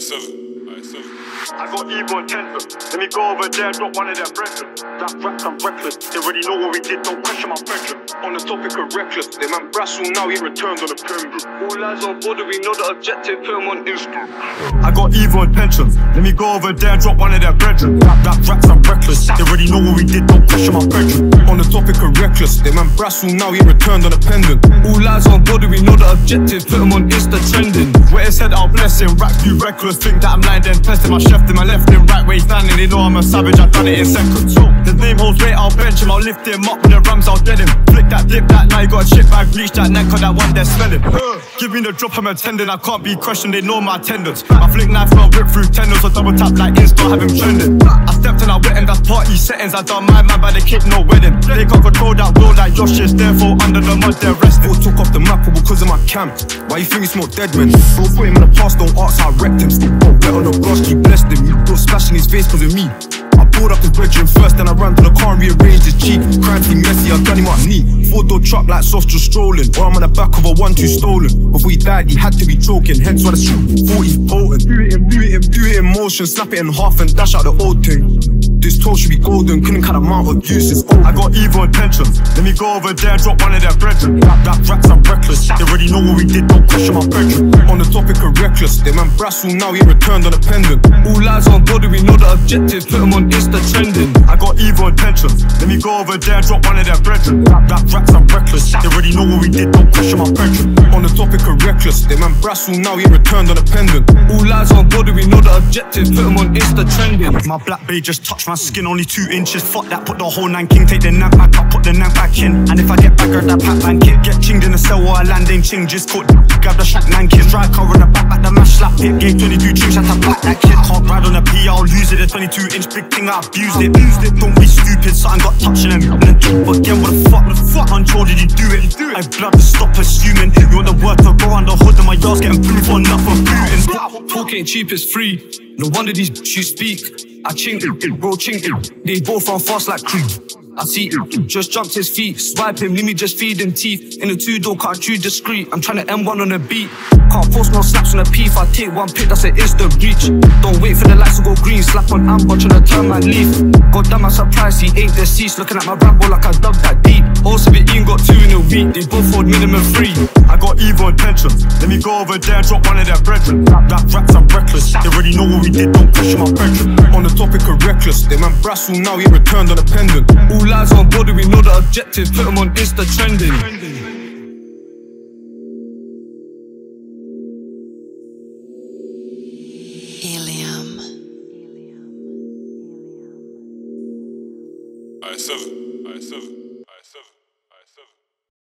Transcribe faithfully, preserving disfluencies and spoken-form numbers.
I got evil intent. Let me go over there, drop one of their brethren. That raps I'm reckless. They already know what we did, don't question my brethren. On the topic of reckless, they man brassel now, he returned on the pyramid. All eyes on board, we know the objective, put him on Insta. I got evil intentions. Let me go over there, drop one of their brethren. That raps I'm reckless. They already know what we did, don't question my brethren. On the topic of reckless, they man brassel now, he returned on the pendant. All eyes on board, we know the objective, put him on Insta trending. Where it said I'll bless him, rap you reckless. Think that I'm lying, then testing my chef in my left and right way standing. They know I'm a savage, I've done it in seconds. So the name holds weight, I'll bench him, I'll lift him up with the rams, I'll dead him. Flick that dip, that now you got a chip bag, bleach that neck, cause that one they're smelling. uh, Give me the drop, I'm attending, I can't be questioned, they know my attendance. I flick knife, I'll rip through tendons, or double tap like Insta, have him trending. I stepped and I went and got party settings, I done my man by the kid, no wedding. They can't control that will like Josh is, therefore under the mud they're resting. Bro took off the map because of my camp. Why you think he smoked dead men? Bro put him in the past, don't ask how I wrecked him. Still bro, get on the grass, keep blessed him. You bro splashing his face cause of me. I pulled up his bedroom first, then I ran to the car and rearranged his cheek. Crime thing messy, I done him up knee. Four door truck like soft just strolling, or I'm on the back of a one two stolen. Before he died, he had to be choking, hence why the shoot forty's potent. Do it in, do it in, do it in motion, snap it in half and dash out the old thing. This toe should be golden, couldn't cut amount of uses. Oh, I got evil intentions. Let me go over there, drop one of their brethren. Rap that raps, I'm reckless. They already know what we did, don't question my brethren. On the topic of reckless, they man brassel now, he returned on the pendant. All eyes on board, we know the objective, put him on Insta trending. I got evil intentions. Let me go over there, drop one of their brethren. Rap that raps, I'm reckless. They already know what we did, don't question my brethren. On the topic of reckless, they man brassel now, he returned on the pendant. All eyes on board, we know the objective, put him on Insta trending. My black bay just touched my skin, only two inches. Fuck that, put the whole nine king, take the nap back up, put the nap back in. And if I get back, grab that pack man kit. Get chinged in the cell while I land ain't ching, just caught grab the shack man kid. Dry car on the back, back the mash slap it. Gave twenty-two drinks, had to back that kid. Can't ride on a P, I'll lose it. The twenty-two inch big thing, I abused it. Abused it, don't be stupid, something got touching him. And then but again, what the fuck, what the fuck, untold did you do it? I blood to stop assuming. You want the word to go on the hood and my yards getting blue for nothing. Talk ain't cheap, it's free. No wonder these you speak. I ching it, bro, ching it. They both run fast like creep. I see it, just jumped his feet. Swipe him, leave me just feed him teeth. In a two-door car, too discreet. I'm trying to M one on the beat. Can't post no slaps on a P. If I take one pick, that's an instant reach. Don't wait for the lights to go green. Slap on amber, trying to turn my leaf. God damn, I'm surprised he ain't deceased. Looking at my ramble like I dug that deep. Also, the Ian got two in a week. They both hold minimum three. I got evil intentions. Let me go over there, drop one of their brethren. That raps, I'm reckless. They already know what we did, don't question my brethren. On the topic of reckless, they man brassel now, he returned on the pendant. All eyes on board, we know the objective, put him on Insta trending. Helium. I seven, I seven, I seven.